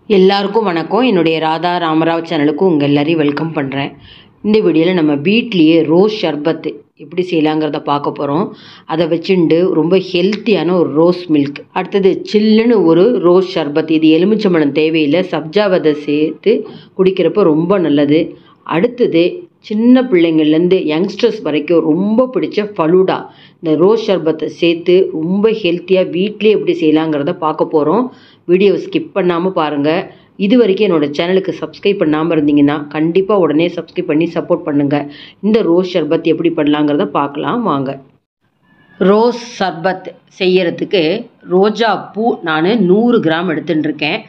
எல்லாருக்கும் வணக்கம். என்னுடைய ராதா ராமராவ் சேனலுக்கு உங்கள் எல்லாரையும் வெல்கம் பண்ணுறேன். இந்த வீடியோவில் நம்ம வீட்லேயே ரோஸ் ஷர்பத்து எப்படி செய்யலாங்கிறத பார்க்க போகிறோம். அதை வச்சுண்டு ரொம்ப ஹெல்த்தியான ஒரு ரோஸ் மில்க், அடுத்தது சில்லுன்னு ஒரு ரோஸ் ஷர்பத். இது எலுமிச்சம்பழம் தேவையில்லை, சப்ஜாவதை சேர்த்து குடிக்கிறப்ப ரொம்ப நல்லது. அடுத்தது சின்ன பிள்ளைங்கள்லேருந்து யங்ஸ்டர்ஸ் வரைக்கும் ரொம்ப பிடிச்ச ஃபலூடா. இந்த ரோஸ் ஷர்பத்தை சேர்த்து ரொம்ப ஹெல்த்தியாக வீட்லேயே எப்படி செய்யலாங்கிறத பார்க்க போகிறோம். வீடியோவை ஸ்கிப் பண்ணாமல் பாருங்கள். இது வரைக்கும் என்னோடய சேனலுக்கு சப்ஸ்கிரைப் பண்ணாமல் இருந்தீங்கன்னா கண்டிப்பாக உடனே சப்ஸ்கிரைப் பண்ணி சப்போர்ட் பண்ணுங்கள். இந்த ரோஸ் ஷர்பத் எப்படி பண்ணலாங்கிறத பார்க்கலாம் வாங்க. ரோஸ் ஷர்பத் செய்யறதுக்கு ரோஜா பூ நான் 100 கிராம் எடுத்துட்டுருக்கேன்.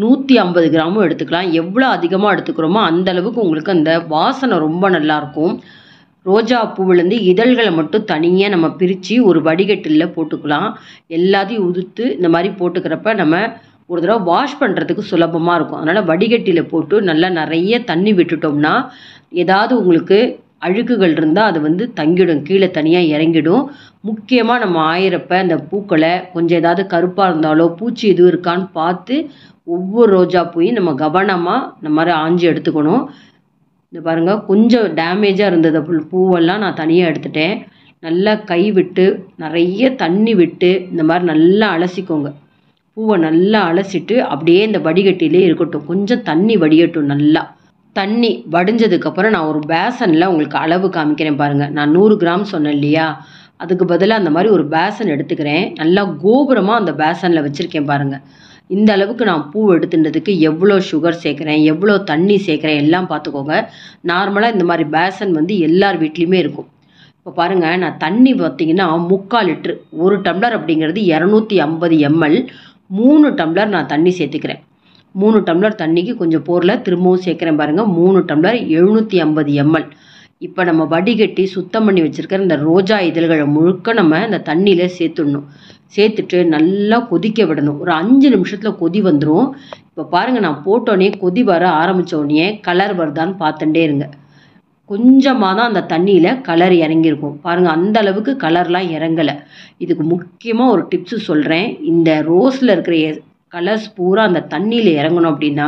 150 கிராமும் எடுத்துக்கலாம். எவ்வளோ அதிகமாக எடுத்துக்கிறோமோ அந்தளவுக்கு உங்களுக்கு அந்த வாசனை ரொம்ப நல்லாயிருக்கும். ரோஜா பூவிலேருந்து இதழ்களை மட்டும் தனியாக நம்ம பிரித்து ஒரு வடிகட்டில் போட்டுக்கலாம். எல்லாத்தையும் உதுத்து இந்த மாதிரி போட்டுக்கிறப்ப நம்ம ஒரு தடவை வாஷ் பண்ணுறதுக்கு சுலபமாக இருக்கும். அதனால் வடிகட்டியில் போட்டு நல்லா நிறைய தண்ணி விட்டுட்டோம்னா ஏதாவது உங்களுக்கு அழுக்குகள் இருந்தால் அது தங்கிடும், கீழே தனியாக இறங்கிடும். முக்கியமாக நம்ம ஆயிரப்ப அந்த பூக்களை கொஞ்சம் ஏதாவது கருப்பாக இருந்தாலோ பூச்சி எதுவும் இருக்கான்னு பார்த்து ஒவ்வொரு ரோஜா பூவையும் நம்ம கவனமாக இந்த மாதிரி ஆஞ்சி எடுத்துக்கணும். இந்த பாருங்கள், கொஞ்சம் டேமேஜாக இருந்தது பூவெல்லாம் நான் தனியாக எடுத்துட்டேன். நல்லா கை விட்டு நிறைய தண்ணி விட்டு இந்த மாதிரி நல்லா அலசிக்கோங்க. பூவை நல்லா அலசிட்டு அப்படியே இந்த வடிகட்டிலே இருக்கட்டும். கொஞ்சம் தண்ணி வடியட்டும். நல்லா தண்ணி வடிஞ்சதுக்கப்புறம் நான் ஒரு பேசனில் உங்களுக்கு அளவு காமிக்கிறேன் பாருங்கள். நான் 100 கிராம் சொன்னேன் இல்லையா, அதுக்கு பதிலாக அந்த மாதிரி ஒரு பேசன் எடுத்துக்கிறேன். நல்லா கோபுரமாக அந்த பேசனில் வச்சுருக்கேன் பாருங்கள். இந்த அளவுக்கு நான் பூ எடுத்துட்டதுக்கு எவ்வளோ சுகர் சேர்க்குறேன், எவ்வளோ தண்ணி சேர்க்குறேன் எல்லாம் பார்த்துக்கோங்க. நார்மலாக இந்த மாதிரி பேசன் எல்லார் வீட்லேயுமே இருக்கும். இப்போ பாருங்கள், நான் தண்ணி பார்த்திங்கன்னா 3/4 லிட்ரு, 1 டம்ளர் அப்படிங்கிறது 250 ml. 3 டம்ளர் நான் தண்ணி சேர்த்துக்கிறேன். 3 டம்ளர் தண்ணிக்கு கொஞ்சம் போரில் திரும்பவும் சேர்க்குறேன் பாருங்கள். 3 டம்ளர் 750 ml. இப்போ நம்ம வடிகட்டி சுத்தம் பண்ணி வச்சுருக்கிற இந்த ரோஜா இதழ்களை முழுக்க நம்ம இந்த தண்ணியில் சேர்த்துடணும். சேர்த்துட்டு நல்லா கொதிக்க விடணும். ஒரு 5 நிமிஷத்தில் கொதி வந்துடும். இப்போ பாருங்கள், நான் போட்டோடனே கொதி வர ஆரம்பித்தோடனே கலர் வருதான்னு பார்த்துட்டே இருங்க. கொஞ்சமாக தான் அந்த தண்ணியில் கலர் இறங்கியிருக்கும் பாருங்கள். அந்த அளவுக்கு கலர்லாம் இறங்கலை. இதுக்கு முக்கியமாக ஒரு டிப்ஸு சொல்கிறேன். இந்த ரோஸில் இருக்கிற கலர்ஸ் பூரா அந்த தண்ணியில் இறங்கணும் அப்படின்னா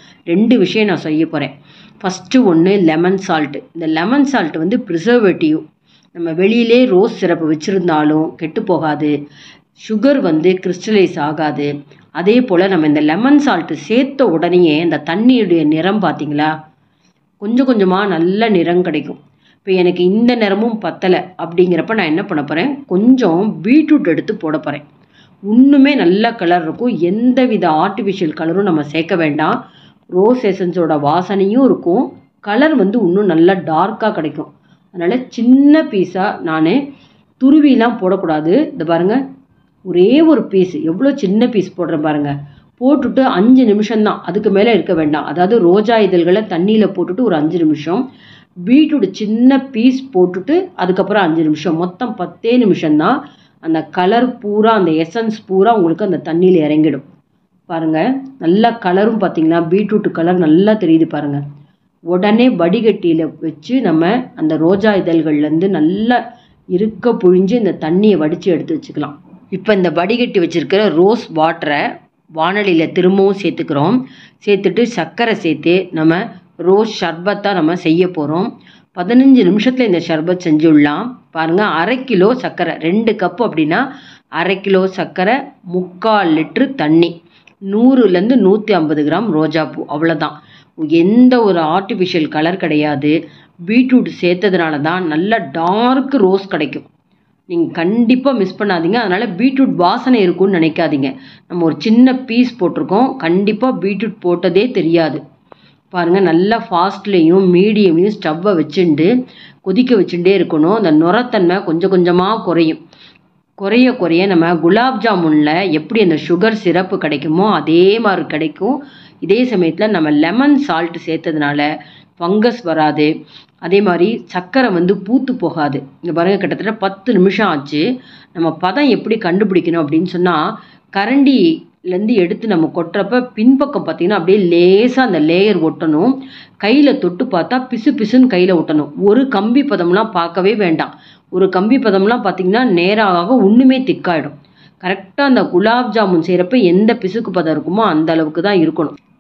2 விஷயம் நான் செய்ய போகிறேன். ஃபஸ்ட்டு ஒன்று லெமன் சால்ட்டு. இந்த லெமன் சால்ட்டு ப்ரிசர்வேட்டிவ். நம்ம வெளியிலே ரோஸ் சிரப்பு வச்சுருந்தாலும் கெட்டு போகாது, சுகர் கிறிஸ்டலைஸ் ஆகாது. அதே போல் நம்ம இந்த லெமன் சால்ட்டு சேர்த்த உடனேயே இந்த தண்ணியுடைய நிறம் பார்த்திங்களா, கொஞ்சம் கொஞ்சமாக நல்ல நிறம் கிடைக்கும். இப்போ எனக்கு இந்த நிறமும் பத்தலை அப்படிங்கிறப்ப நான் என்ன பண்ண போகிறேன், கொஞ்சம் பீட்ரூட் எடுத்து போட போகிறேன். இன்னுமே நல்ல கலர் இருக்கும். எந்த வித ஆர்டிஃபிஷியல் கலரும் நம்ம சேர்க்க வேண்டாம். ரோஸ் எசன்ஸோட வாசனையும் இருக்கும், கலர் இன்னும் நல்லா டார்க்காக கிடைக்கும். அதனால் சின்ன பீஸாக நான் துருவிலாம் போடக்கூடாது. இந்த பாருங்கள், ஒரே ஒரு பீஸ், எவ்வளோ சின்ன பீஸ் போடுறேன் பாருங்கள். போட்டுட்டு 5 நிமிஷம்தான், அதுக்கு மேலே இருக்க வேண்டாம். அதாவது ரோஜா இதழ்களை தண்ணியில் போட்டுட்டு ஒரு 5 நிமிஷம், பீட்ரூட் சின்ன பீஸ் போட்டுட்டு அதுக்கப்புறம் 5 நிமிஷம், மொத்தம் 10 நிமிஷம்தான். அந்த கலர் பூரா, அந்த எசன்ஸ் பூரா உங்களுக்கு அந்த தண்ணியில் இறங்கிடும். பாருங்கள், நல்லா கலரும் பார்த்திங்களா, பீட்ரூட் கலர் நல்லா தெரியுது பாருங்கள். உடனே வடிகட்டியில் வச்சு நம்ம அந்த ரோஜா இதழ்கள்லேருந்து நல்லா இருக்க புழிஞ்சு இந்த தண்ணியை வடித்து எடுத்து வச்சுக்கலாம். இப்போ இந்த வடிகட்டி வச்சுருக்கிற ரோஸ் வாட்டரை வானலியில் திரும்பவும் சேர்த்துக்கிறோம். சேர்த்துட்டு சர்க்கரை சேர்த்து நம்ம ரோஸ் ஷர்பத்தாக நம்ம செய்ய போகிறோம். 15 நிமிஷத்தில் இந்த ஷர்பத் செஞ்சுடலாம். பாருங்கள், 1/2 கிலோ சர்க்கரை, 2 கப்பு அப்படின்னா 1/2 கிலோ சர்க்கரை, 3/4 லிட்ரு தண்ணி, 100லேருந்து 150 கிராம் ரோஜாப்பூ, அவ்வளோதான். எந்த ஒரு ஆர்டிஃபிஷியல் கலர் கிடையாது. பீட்ரூட் சேர்த்ததுனால தான் நல்ல டார்க் ரோஸ் கிடைக்கும். நீங்கள் கண்டிப்பாக மிஸ் பண்ணாதீங்க. அதனால் பீட்ரூட் வாசனை இருக்குன்னு நினைக்காதீங்க. நம்ம ஒரு சின்ன பீஸ் போட்டிருக்கோம், கண்டிப்பாக பீட்ரூட் போட்டதே தெரியாது. பாருங்கள், நல்லா ஃபாஸ்ட்லேயும் மீடியம்லேயும் ஸ்டவ்வை வச்சுட்டு கொதிக்க வச்சுட்டே இருக்கணும். அந்த நுரத்தன்மை கொஞ்சம் கொஞ்சமாக குறையும். குறைய குறைய நம்ம குலாப் ஜாமுனில் எப்படி அந்த சுகர் சிரப்பு கிடைக்குமோ அதே மாதிரி கிடைக்கும். இதே சமயத்தில் நம்ம லெமன் சால்ட்டு சேர்த்ததுனால ஃபங்கஸ் வராது. அதே மாதிரி சர்க்கரை பூத்து போகாது. இங்கே பாருங்கள், கிட்டத்தட்ட 10 நிமிஷம் ஆச்சு. நம்ம பதம் எப்படி கண்டுபிடிக்கணும் அப்படின்னு சொன்னால், கரண்டிலேருந்து எடுத்து நம்ம கொட்டுறப்ப பின்பக்கம் பார்த்திங்கன்னா அப்படியே லேசாக அந்த லேயர் ஒட்டணும். கையில் தொட்டு பார்த்தா பிசு பிசுன்னு கையில் ஒட்டணும். ஒரு கம்பி பதம்லாம் பார்க்கவே வேண்டாம். ஒரு கம்பி பதம்லாம் பார்த்திங்கன்னா நேராக ஒன்றுமே திக்காயிடும். கரெக்டாக அந்த குலாப் ஜாமுன் செய்கிறப்ப எந்த பிசுக்கு பதம் இருக்குமோ அந்த அளவுக்கு தான் இருக்கணும்.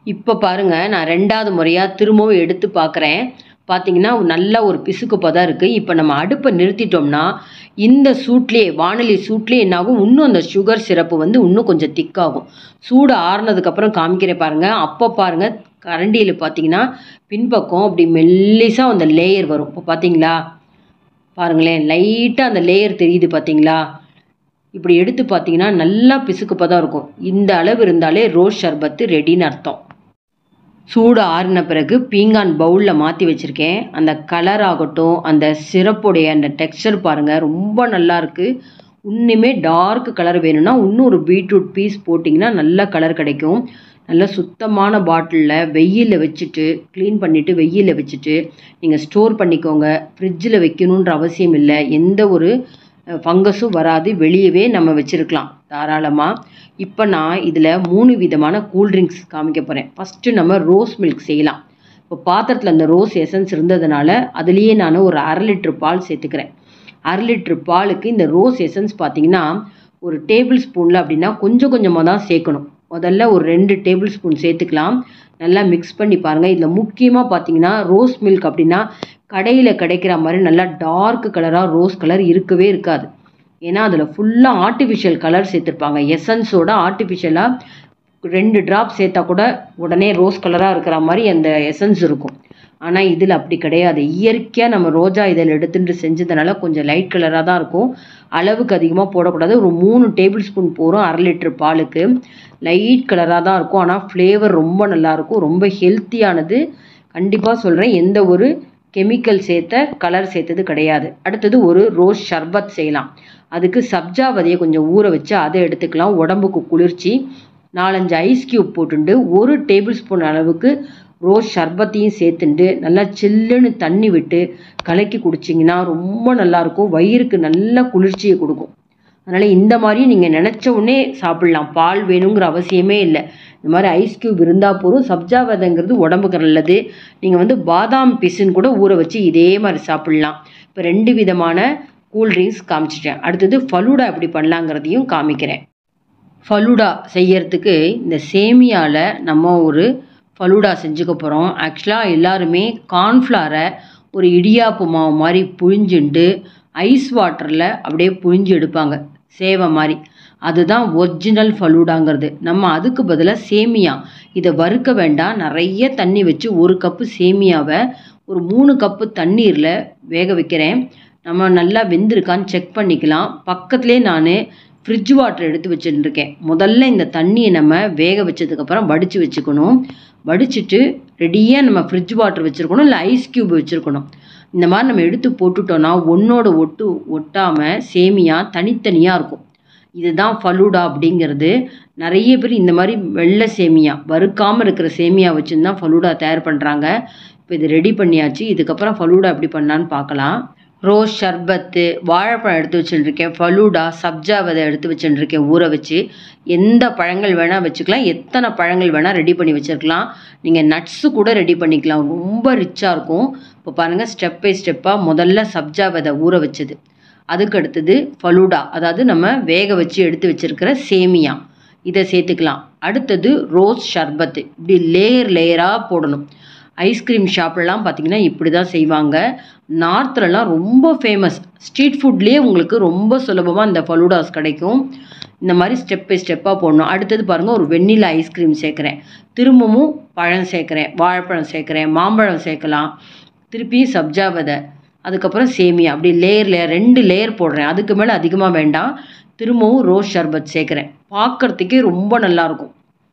இப்போ பாருங்கள், நான் 2வது முறையாக திரும்பவும் எடுத்து பார்க்குறேன். பார்த்தீங்கன்னா நல்ல ஒரு பிசுக்கு பதம் இருக்குது. இப்போ நம்ம அடுப்பை நிறுத்திட்டோம்னா இந்த சூட்லேயே, வானொலி சூட்லேயே என்னாகும், இன்னும் அந்த சுகர் சிரப்பு வந்து இன்னும் கொஞ்சம் திக்காகும். சூடு ஆறுனதுக்கப்புறம் காமிக்கிறேன் பாருங்கள். அப்போ பாருங்கள், கரண்டியில் பார்த்தீங்கன்னா பின்பக்கம் அப்படி மெல்லிசாக அந்த லேயர் வரும். இப்போ பார்த்தீங்களா, பாருங்களேன், லைட்டாக அந்த லேயர் தெரியுது பார்த்தீங்களா. இப்படி எடுத்து பார்த்தீங்கன்னா நல்லா பிசுக்கு பதம் இருக்கும். இந்த அளவு இருந்தாலே ரோஸ் ஷர்பத்து ரெடின்னு அர்த்தம். சூடு ஆறின பிறகு பீங்கான் பவுலில் மாற்றி வச்சுருக்கேன். அந்த கலர் ஆகட்டும், அந்த சிரப்புடைய அந்த டெக்ஸ்சர் பாருங்கள், ரொம்ப நல்லா இருக்குது. இன்னுமே டார்க் கலர் வேணும்னா இன்னும் ஒரு பீட்ரூட் பீஸ் போட்டிங்கன்னா நல்ல கலர் கிடைக்கும். நல்ல சுத்தமான பாட்டிலில் வெயிலில் வச்சுட்டு, க்ளீன் பண்ணிவிட்டு வெயிலில் வச்சுட்டு நீங்கள் ஸ்டோர் பண்ணிக்கோங்க. ஃப்ரிட்ஜில் வைக்கணுன்ற அவசியம் இல்லை. எந்த ஒரு ஃபங்கஸும் வராது. வெளியவே நம்ம வச்சுருக்கலாம் தாராளமாக. இப்போ நான் இதில் 3 விதமான கூல்ட்ரிங்க்ஸ் காமிக்க போகிறேன். ஃபஸ்ட்டு நம்ம ரோஸ் மில்க் செய்யலாம். இப்போ பாத்திரத்தில் அந்த ரோஸ் எசன்ஸ் இருந்ததுனால அதுலேயே நான் ஒரு 1/2 லிட்டர் பால் சேர்த்துக்கிறேன். 1/2 லிட்டர் பாலுக்கு இந்த ரோஸ் எசன்ஸ் பார்த்திங்கன்னா ஒரு டேபிள் ஸ்பூனில் அப்படின்னா கொஞ்சம் கொஞ்சமாக தான் சேர்க்கணும். முதல்ல ஒரு 2 டேபிள் ஸ்பூன் சேர்த்துக்கலாம். நல்லா மிக்ஸ் பண்ணி பாருங்கள். இதில் முக்கியமாக பார்த்தீங்கன்னா ரோஸ் மில்க் அப்படின்னா கடையில் கிடைக்கிற மாதிரி நல்லா டார்க் கலராக ரோஸ் கலர் இருக்கவே இருக்காது. ஏன்னா அதில் ஃபுல்லாக ஆர்டிஃபிஷியல் கலர் சேர்த்துருப்பாங்க. எசன்ஸோட ஆர்டிஃபிஷியலாக 2 ட்ராப் சேர்த்தா கூட உடனே ரோஸ் கலராக இருக்கிற மாதிரி அந்த எசன்ஸ் இருக்கும். ஆனால் இதில் அப்படி கிடையாது. இயற்கையாக நம்ம ரோஜா இதழ் எடுத்துட்டு செஞ்சதுனால கொஞ்சம் லைட் கலராக தான் இருக்கும். அளவுக்கு அதிகமாக போடக்கூடாது. ஒரு 3 டேபிள் ஸ்பூன் போகிறோம் 1/2 லிட்டர் பாலுக்கு. லைட் கலராக தான் இருக்கும். ஆனால் ஃப்ளேவர் ரொம்ப நல்லாயிருக்கும். ரொம்ப ஹெல்த்தியானது. கண்டிப்பாக சொல்கிறேன், எந்த ஒரு கெமிக்கல் கலர் சேர்த்தது கிடையாது. அடுத்தது ஒரு ரோஸ் ஷர்பத் செய்யலாம். அதுக்கு சப்ஜா விதையை கொஞ்சம் ஊற வச்சு அதை எடுத்துக்கலாம். உடம்புக்கு குளிர்ச்சி. 4-5 ஐஸ் க்யூப் போட்டுண்டு 1 டேபிள் ஸ்பூன் அளவுக்கு ரோஸ் ஷர்பத்தையும் சேர்த்துண்டு நல்லா சில்லுன்னு தண்ணி விட்டு கலக்கி குடிச்சிங்கன்னா ரொம்ப நல்லாயிருக்கும். வயிறுக்கு நல்ல குளிர்ச்சியை கொடுக்கும். அதனால் இந்த மாதிரி நீங்கள் நினச்ச உடனே சாப்பிட்லாம். பால் வேணுங்கிற அவசியமே இல்லை. இந்த மாதிரி ஐஸ் க்யூப் இருந்தால் போதும். சப்ஜா விதைங்கிறது உடம்புக்கு நல்லது. நீங்கள் வந்து பாதாம் பிசுன்னு கூட ஊற வச்சு இதே மாதிரி சாப்பிட்லாம். இப்போ 2 விதமான கூல்ட்ரிங்க்ஸ் காமிச்சிட்டேன். அடுத்தது ஃபலூடா எப்படி பண்ணலாங்கிறதையும் காமிக்கிறேன். ஃபலூடா செய்யறதுக்கு இந்த சேமியாவில் நம்ம ஒரு ஃபலூடா செஞ்சுக்க போகிறோம். ஆக்சுவலாக எல்லாருமே கார்ன்ஃப்ளாரை ஒரு இடியாப்பு மாவு மாதிரி புழிஞ்சுண்டு ஐஸ் வாட்டரில் அப்படியே புழிஞ்சு எடுப்பாங்க, சேவை மாதிரி. அதுதான் ஒரிஜினல் ஃபலூடாங்கிறது. நம்ம அதுக்கு பதிலாக சேமியா, இதை வறுக்க வேண்டாம். நிறைய தண்ணி வச்சு 1 கப்பு சேமியாவை ஒரு 3 கப்பு தண்ணீரில் வேக வைக்கிறேன். நம்ம நல்லா வெந்திருக்கான்னு செக் பண்ணிக்கலாம். பக்கத்துலேயே நான் ஃப்ரிட்ஜ் வாட்டர் எடுத்து வச்சுட்டுருக்கேன். முதல்ல இந்த தண்ணியை நம்ம வேக வச்சதுக்கப்புறம் வடித்து வச்சுக்கணும். வடிச்சிட்டு ரெடியாக நம்ம ஃப்ரிட்ஜ் வாட்டர் வச்சுருக்கணும், இல்லை ஐஸ் க்யூப் வச்சுருக்கணும். இந்த மாதிரி நம்ம எடுத்து போட்டுட்டோன்னா ஒன்றோட ஒட்டாமல் சேமியா தனித்தனியாக இருக்கும். இதுதான் ஃபலூடா அப்படிங்கிறது. நிறைய பேர் இந்த மாதிரி வெள்ளை சேமியா, வறுக்காமல் இருக்கிற சேமியா வச்சுன்னு தான் ஃபலூடா தயார் பண்ணுறாங்க. இப்போ இது ரெடி பண்ணியாச்சு. இதுக்கப்புறம் ஃபலூடா எப்படி பண்ணலான்னு பார்க்கலாம். ரோஸ் ஷர்பத்து, வாழைப்பழம் எடுத்து வச்சுட்டுருக்கேன். ஃபலூடா, சப்ஜா விதை எடுத்து வச்சுட்டுருக்கேன் ஊற வச்சு. எந்த பழங்கள் வேணால் வச்சுக்கலாம். எத்தனை பழங்கள் வேணால் ரெடி பண்ணி வச்சுருக்கலாம். நீங்கள் நட்ஸு கூட ரெடி பண்ணிக்கலாம். ரொம்ப ரிச்சாக இருக்கும். இப்போ பாருங்கள், ஸ்டெப் பை ஸ்டெப்பாக முதல்ல சப்ஜா விதை ஊற வச்சது, அதுக்கு அடுத்தது ஃபலூடா, அதாவது நம்ம வேக வச்சு எடுத்து வச்சுருக்கிற சேமியா, இதை சேர்த்துக்கலாம். அடுத்தது ரோஸ் ஷர்பத்து. இப்படி லேயராக போடணும். ஐஸ்கிரீம் ஷாப்லலாம் பார்த்திங்கன்னா இப்படி தான் செய்வாங்க. நார்த்லலாம் ரொம்ப ஃபேமஸ். ஸ்ட்ரீட் ஃபுட்லேயே உங்களுக்கு ரொம்ப சுலபமாக இந்த ஃபலூடாஸ் கிடைக்கும். இந்த மாதிரி ஸ்டெப் பை ஸ்டெப்பாக போடணும். அடுத்தது பாருங்கள், ஒரு வெண்ணிலா ஐஸ்கிரீம் சேர்க்குறேன். திரும்பவும் பழம் சேர்க்குறேன், வாழைப்பழம் சேர்க்குறேன், மாம்பழம் சேர்க்கலாம். திருப்பி சப்ஜா விதை, அதுக்கப்புறம் சேமியா. அப்படி லேயர் 2 லேயர் போடுறேன். அதுக்கு மேலே அதிகமாக வேண்டாம். திரும்பவும் ரோஸ் ஷர்பத் சேர்க்குறேன். பார்க்குறதுக்கே ரொம்ப நல்லாயிருக்கும்.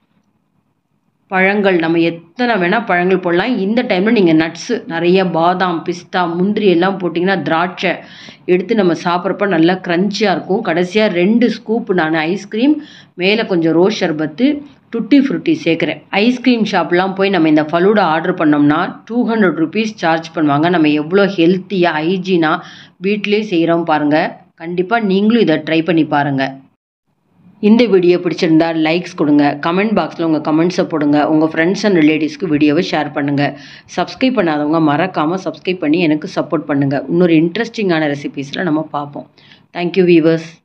பழங்கள் நம்ம எத்தனை வேணால் பழங்கள் போடலாம். இந்த டைமில் நீங்கள் நட்ஸு நிறைய பாதாம், பிஸ்தா, முந்திரி எல்லாம் போட்டிங்கன்னா, திராட்சை எடுத்து நம்ம சாப்பிட்றப்ப நல்லா க்ரன்ச்சியாக இருக்கும். கடைசியாக 2 ஸ்கூப் நான் ஐஸ்கிரீம், மேலே கொஞ்சம் ரோஸ் ஷர்பத்து, டுட்டி ஃப்ரூட்டி சேர்க்குறேன். ஐஸ்கிரீம் ஷாப்லாம் போய் நம்ம இந்த ஃபலூடா ஆர்டர் பண்ணோம்னா 200 ருபீஸ் சார்ஜ் பண்ணுவாங்க. நம்ம எவ்வளோ ஹெல்த்தியாக ஹைஜீனாக வீட்டிலே செய்கிறோம் பாருங்கள். கண்டிப்பாக நீங்களும் இதை ட்ரை பண்ணி பாருங்கள். இந்த வீடியோ பிடிச்சிருந்தா லைக்ஸ் கொடுங்க. கமெண்ட் பாக்ஸில் உங்கள் கமெண்ட்ஸை போடுங்க. உங்கள் ஃப்ரெண்ட்ஸ் அண்ட் ரிலேட்டிவ்ஸ்க்கு வீடியோவை ஷேர் பண்ணுங்கள். சப்ஸ்கிரைப் பண்ணாதவங்க மறக்காமல் சப்ஸ்கிரைப் பண்ணி எனக்கு சப்போர்ட் பண்ணுங்கள். இன்னொரு இன்ட்ரெஸ்டிங்கான ரெசிபீஸில் நம்ம பார்ப்போம். Thank you viewers.